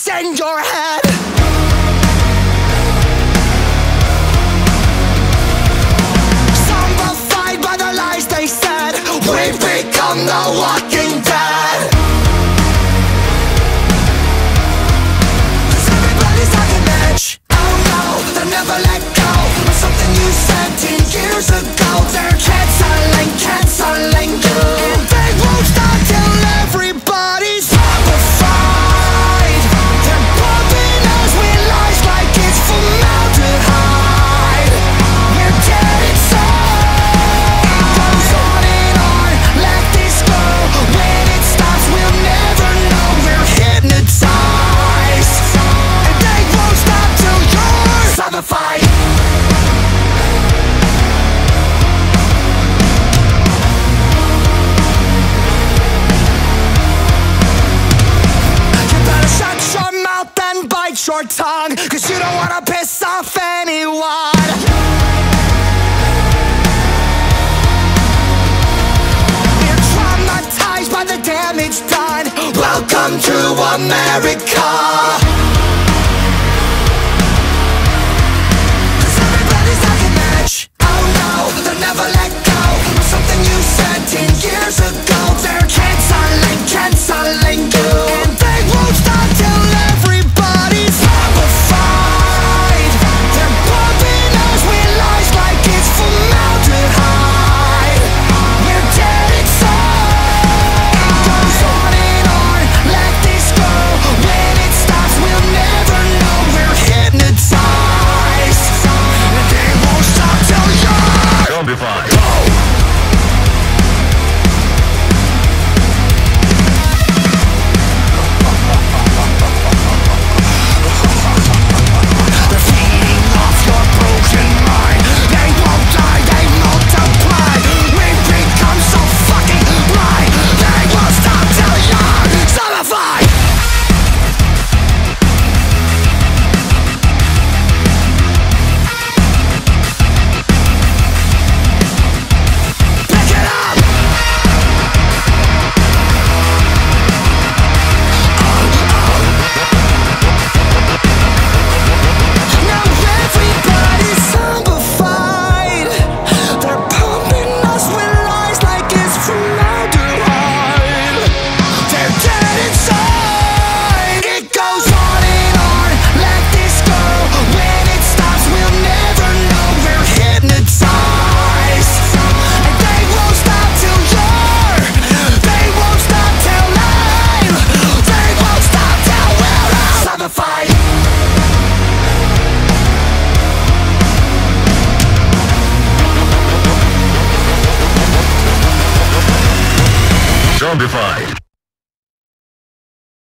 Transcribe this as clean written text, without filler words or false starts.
in your head. Zombified by the lies they said. We've become the walking dead. 'Cause everybody's like an edge. Oh no, they'll never let go of something you said 10 years ago. They're canceling you, and they won't stop till everybody's zombified. They're pumping us with lies like it's formaldehyde. We're dead inside. It goes on and on, let this go. When it stops, we'll never know. We're hypnotized, and they won't stop till you're zombified. Your tongue, 'cause you don't wanna piss off anyone. You're traumatized by the damage done. Welcome to America. 'Cause everybody's like an edge. Oh no, they'll never let go of something you said 10 years ago. They're canceling you, and they won't stop till everybody's zombified. They're pumping us with lies like it's formaldehyde. We're dead inside. It goes on and on, let this go. When it stops, we'll never know. We're hypnotized, and they won't stop till you're zombified. Zombified.